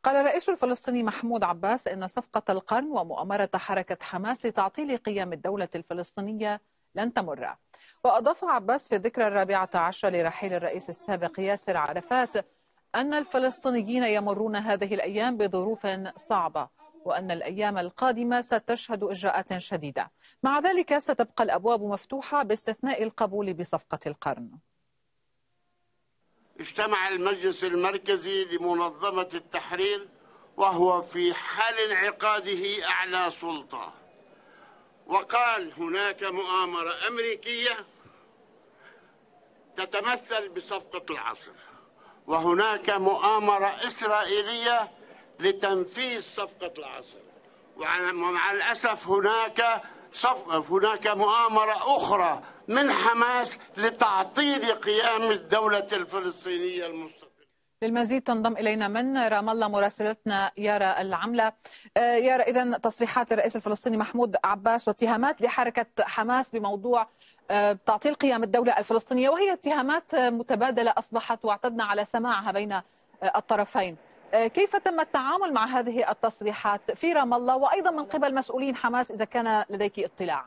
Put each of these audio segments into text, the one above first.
قال الرئيس الفلسطيني محمود عباس إن صفقة القرن ومؤامرة حركة حماس لتعطيل قيام الدولة الفلسطينية لن تمر. وأضاف عباس في الذكرى 14 لرحيل الرئيس السابق ياسر عرفات أن الفلسطينيين يمرون هذه الأيام بظروف صعبة، وأن الأيام القادمة ستشهد إجراءات شديدة. مع ذلك ستبقى الأبواب مفتوحة باستثناء القبول بصفقة القرن. اجتمع المجلس المركزي لمنظمة التحرير وهو في حال انعقاده أعلى سلطة، وقال هناك مؤامرة أمريكية تتمثل بصفقة العصر، وهناك مؤامرة إسرائيلية لتنفيذ صفقة العصر، ومع الأسف هناك مؤامرة أخرى من حماس لتعطيل قيام الدولة الفلسطينية المستقلة. للمزيد تنضم إلينا من رام الله مراسلتنا يارا العملة. يارا، إذن تصريحات الرئيس الفلسطيني محمود عباس واتهامات لحركة حماس بموضوع تعطيل قيام الدولة الفلسطينية، وهي اتهامات متبادلة أصبحت واعتدنا على سماعها بين الطرفين. كيف تم التعامل مع هذه التصريحات في رام الله وأيضا من قبل مسؤولين حماس إذا كان لديك اطلاع؟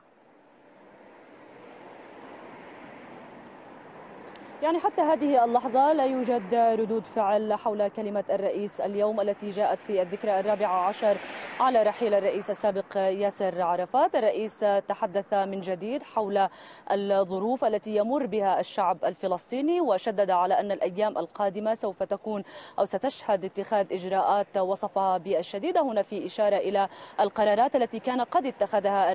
يعني حتى هذه اللحظة لا يوجد ردود فعل حول كلمة الرئيس اليوم التي جاءت في الذكرى 14 على رحيل الرئيس السابق ياسر عرفات. الرئيس تحدث من جديد حول الظروف التي يمر بها الشعب الفلسطيني، وشدد على أن الأيام القادمة سوف تكون أو ستشهد اتخاذ إجراءات وصفها بالشديدة. هنا في إشارة إلى القرارات التي كان قد اتخذها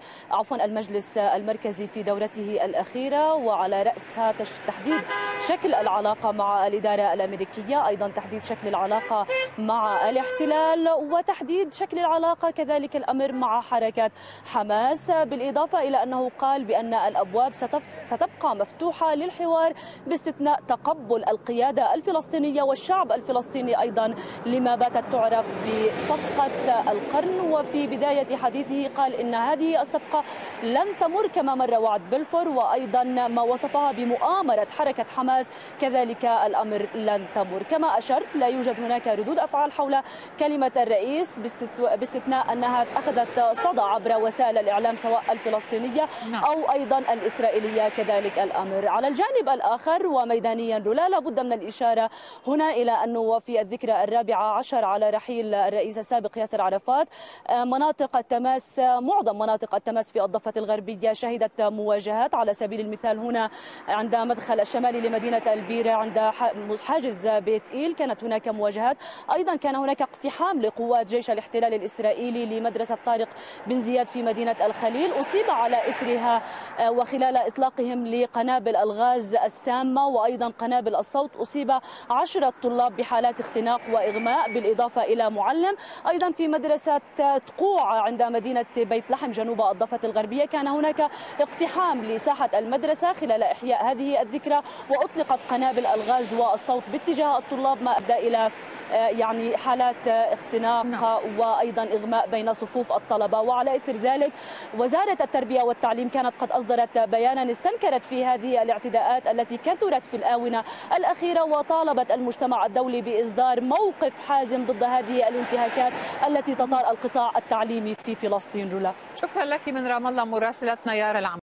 المجلس المركزي في دورته الأخيرة، وعلى رأسها تحديد شكل العلاقة مع الإدارة الأمريكية، أيضا تحديد شكل العلاقة مع الاحتلال، وتحديد شكل العلاقة كذلك الأمر مع حركة حماس، بالإضافة إلى أنه قال بأن الأبواب ستبقى مفتوحة للحوار باستثناء تقبل القيادة الفلسطينية والشعب الفلسطيني أيضا لما باتت تعرف بصفقة القرن. وفي بداية حديثه قال إن هذه الصفقة لن تمر كما مر وعد بلفور، وأيضا ما وصفها بمؤامرة حركة حماس كذلك الأمر لن تمر. كما أشرت لا يوجد هناك ردود أفعال حول كلمة الرئيس باستثناء أنها أخذت صدى عبر وسائل الإعلام سواء الفلسطينية أو أيضا الإسرائيلية كذلك الأمر. على الجانب الآخر وميدانيا رولا لابد من الإشارة هنا إلى أنه في الذكرى 14 على رحيل الرئيس السابق ياسر عرفات مناطق التماس معظم مناطق التماس في الضفة الغربية شهدت مواجهات. على سبيل المثال هنا عند مدخل الشمالي لمدينة البيرة عند حاجز بيت إيل كانت هناك مواجهات. أيضا كان هناك اقتحام لقوات جيش الاحتلال الإسرائيلي لمدرسة طارق بن زياد في مدينة الخليل، أصيب على إثرها وخلال إطلاقهم لقنابل الغاز السامة وأيضا قنابل الصوت أصيب 10 طلاب بحالات اختناق وإغماء، بالإضافة إلى معلم. أيضا في مدرسة تقوع عند مدينة بيت لحم جنوب الضفة الغربية كان هناك اقتحام لساحة المدرسة خلال إحياء هذه الذكرى، وأطلقت قنابل الغاز والصوت باتجاه الطلاب ما أدى إلى يعني حالات اختناق وأيضا إغماء بين صفوف الطلبة. وعلى إثر ذلك وزارة التربية والتعليم كانت قد أصدرت بيانا استنكرت في هذه الاعتداءات التي كثرت في الآونة الأخيرة، وطالبت المجتمع الدولي بإصدار موقف حازم ضد هذه الانتهاكات التي تطال القطاع التعليمي في فلسطين. رولا، شكرا لك من رام الله مراسلتنا يارا العملة.